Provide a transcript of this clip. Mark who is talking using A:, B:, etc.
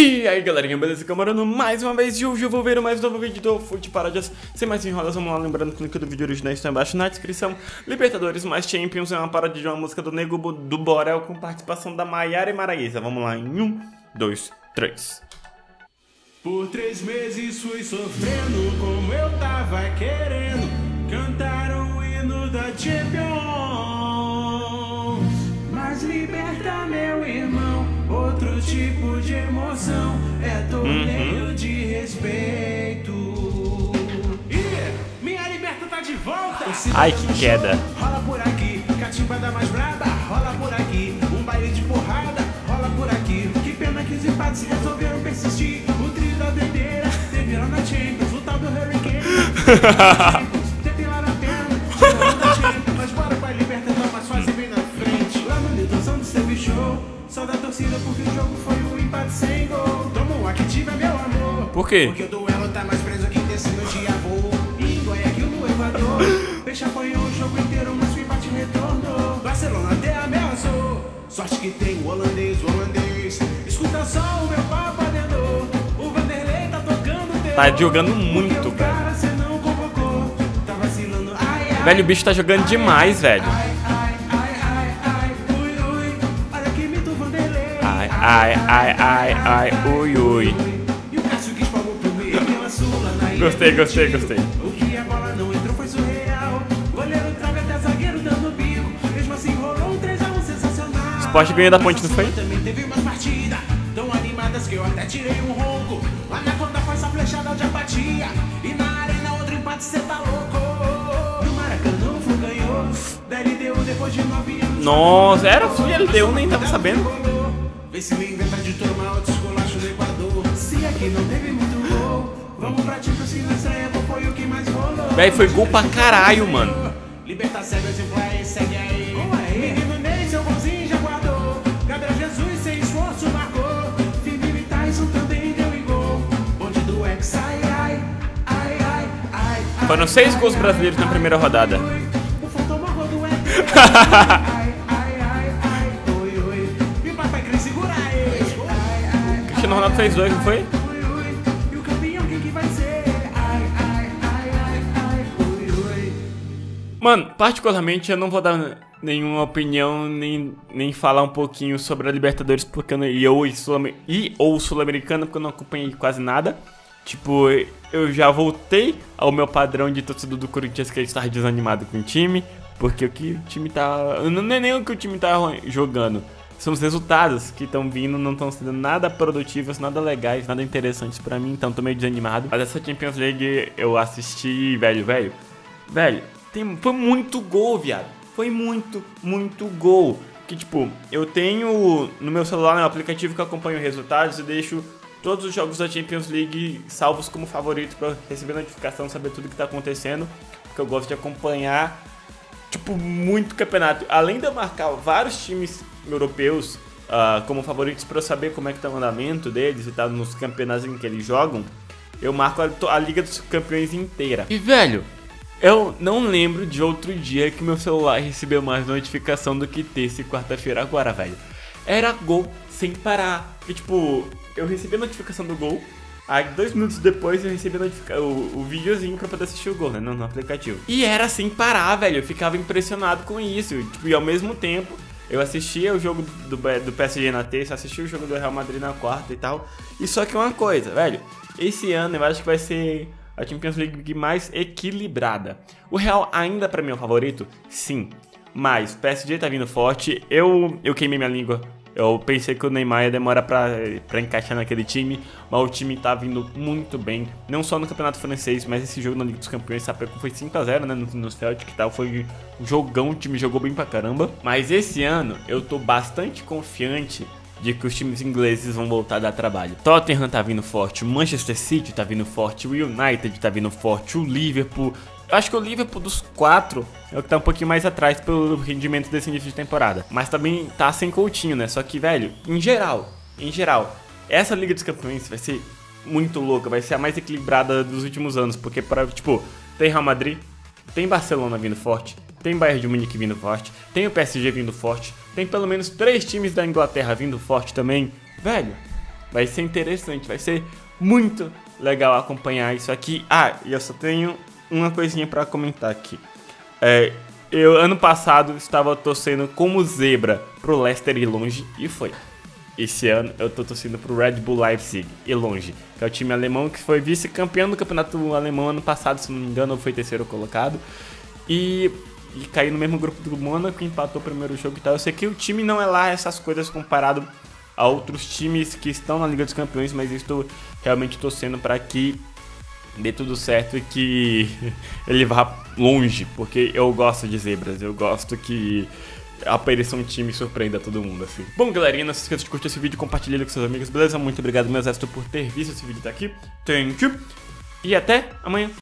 A: E aí galerinha, beleza? Camarano, mais uma vez e hoje eu vou ver mais um novo vídeo do Fute Paródias. Sem mais enrolas, vamos lá, lembrando que o link do vídeo original está embaixo na descrição. Libertadores mais Champions é uma paródia de uma música do Nego do Borel com participação da Maiara e Maraísa. Vamos lá em 1, 2, 3.
B: Por 3 meses fui sofrendo como eu tava querendo cantar o hino da Champions. Mas liberta, meu irmão, outro tipo de emoção, é torneio de respeito. E minha liberta tá de volta.
A: Ai, que queda.
B: Rola por aqui, catimbada mais braba, rola por aqui, um baile de porrada, rola por aqui. Que pena que os empates resolveram persistir. O trio da doideira teve lá na Champions, o tal do Hurricane. Depilaram a perna, chegou da Champions, mas bora pra liberta, tá mais fácil bem na frente. Lá no Nilton do Service Show, só da torcida porque o jogo foi um empate sem gol. Toma um Activa, meu amor.
A: Por quê?
B: Porque o duelo tá mais preso que descendo de avô. Em Guayaquil, no Equador, Peixe apanhou o jogo inteiro, mas o empate retornou. Barcelona até ameaçou. Sorte que tem o holandês. Escuta só o meu papo adendou. O Vanderlei tá tocando teu.
A: Tá jogando muito, velho.
B: Tá vacilando, ai, ai.
A: Velho, o bicho tá jogando demais, velho.
B: Olha que mito Vanderlei.
A: Ai, ui.
B: E o Cássio que espalmou pro meio pela Sula na
A: Gostei.
B: O que a bola não entrou foi surreal. Goleiro traga até zagueiro dando bico. Mesmo assim rolou um 3-1 sensacional.
A: Sport ganhou da Ponte, não foi?
B: Também teve umas partidas tão animadas que eu até tirei um ronco. Lá na conta foi essa flechada de apatia. E na arena outro empate cê tá louco. No Maracanã o Flu ganhou. Da LDU depois de 9 anos.
A: Nossa, era o Flu LDU, nem tava sabendo.
B: Vê se me inventa de tomar outro esculacho do Equador. Se aqui não teve muito gol, vamos pra Champions que na estreia foi o que mais rolou.
A: Véi, foi gol pra caralho, mano.
B: Liberta segue exemplar e segue aí. Menino Ney, seu golzinho já guardou. Gabriel Jesus sem esforço marcou. Firmino e Tyson também deu em gol. Bonde do ex, ai.
A: Foram 6 gols brasileiros na primeira rodada.
B: O fantoma gol do ex. Oi. E o papai quer segurar ele.
A: Cristiano Ronaldo fez 2, não foi?
B: E o campeão quem que vai ser? Oi.
A: Mano, particularmente eu não vou dar nenhuma opinião, nem falar um pouquinho sobre a Libertadores porque ou Sul-Americana, porque eu não acompanhei quase nada. Tipo, eu já voltei ao meu padrão de torcedor do Corinthians, que é estar desanimado com o time, porque o que o time tá... Não é nem o que o time tá jogando, são os resultados que estão vindo, não estão sendo nada produtivos, nada legais, nada interessantes pra mim, então tô meio desanimado. Mas essa Champions League eu assisti, velho, foi muito gol, viado. Foi muito gol. Que tipo, eu tenho no meu celular, né, um aplicativo que acompanha os resultados e deixo todos os jogos da Champions League salvos como favoritos pra receber notificação, saber tudo que tá acontecendo. Porque eu gosto de acompanhar, tipo, muito campeonato. Além de eu marcar vários times europeus como favoritos pra eu saber como é que tá o andamento deles e tal, nos campeonatos em que eles jogam, eu marco a Liga dos Campeões inteira. E velho, eu não lembro de outro dia que meu celular recebeu mais notificação do que terça e quarta-feira agora, velho. Era gol sem parar. Porque, tipo, eu recebi a notificação do gol, aí 2 minutos depois eu recebi o videozinho pra poder assistir o gol, né, no aplicativo. E era sem parar, velho. Eu ficava impressionado com isso. Tipo, e ao mesmo tempo, eu assistia o jogo do PSG na terça, assistia o jogo do Real Madrid na quarta e tal. E só que uma coisa, velho, esse ano eu acho que vai ser a Champions League mais equilibrada. O Real ainda pra mim é o favorito? Sim. Mas o PSG tá vindo forte. Eu queimei minha língua. Eu pensei que o Neymar ia demorar pra encaixar naquele time, mas o time tá vindo muito bem. Não só no Campeonato Francês, mas esse jogo na Liga dos Campeões, sabe, foi 5-0, né, no Celtic e tal. Foi um jogão, o time jogou bem pra caramba. Mas esse ano eu tô bastante confiante de que os times ingleses vão voltar a dar trabalho. Tottenham tá vindo forte, o Manchester City tá vindo forte, o United tá vindo forte, o Liverpool... Eu acho que o Liverpool dos 4 é o que tá um pouquinho mais atrás pelo rendimento desse início de temporada. Mas também tá sem Coutinho, né? Só que, velho, em geral, essa Liga dos Campeões vai ser muito louca, vai ser a mais equilibrada dos últimos anos. Porque, tipo, tem Real Madrid, tem Barcelona vindo forte, tem Bayern de Munique vindo forte, tem o PSG vindo forte, tem pelo menos 3 times da Inglaterra vindo forte também. Velho, vai ser interessante, vai ser muito legal acompanhar isso aqui. Ah, e eu só tenho uma coisinha pra comentar aqui. Eu, ano passado, estava torcendo como zebra pro Leicester ir longe, e foi. Esse ano eu tô torcendo pro Red Bull Leipzig ir longe, que é o time alemão que foi vice-campeão do campeonato alemão ano passado, se não me engano, foi terceiro colocado. E caiu no mesmo grupo do Mônaco, empatou o primeiro jogo e tal. Eu sei que o time não é lá essas coisas comparado a outros times que estão na Liga dos Campeões, mas eu estou realmente torcendo para que dê tudo certo e que ele vá longe, porque eu gosto de zebras, eu gosto que apareça um time e surpreenda todo mundo, assim. Bom, galerinha, não se esqueça de curtir esse vídeo, compartilhar ele com seus amigos, beleza? Muito obrigado, meu exército, por ter visto esse vídeo até aqui. Thank you. E até amanhã.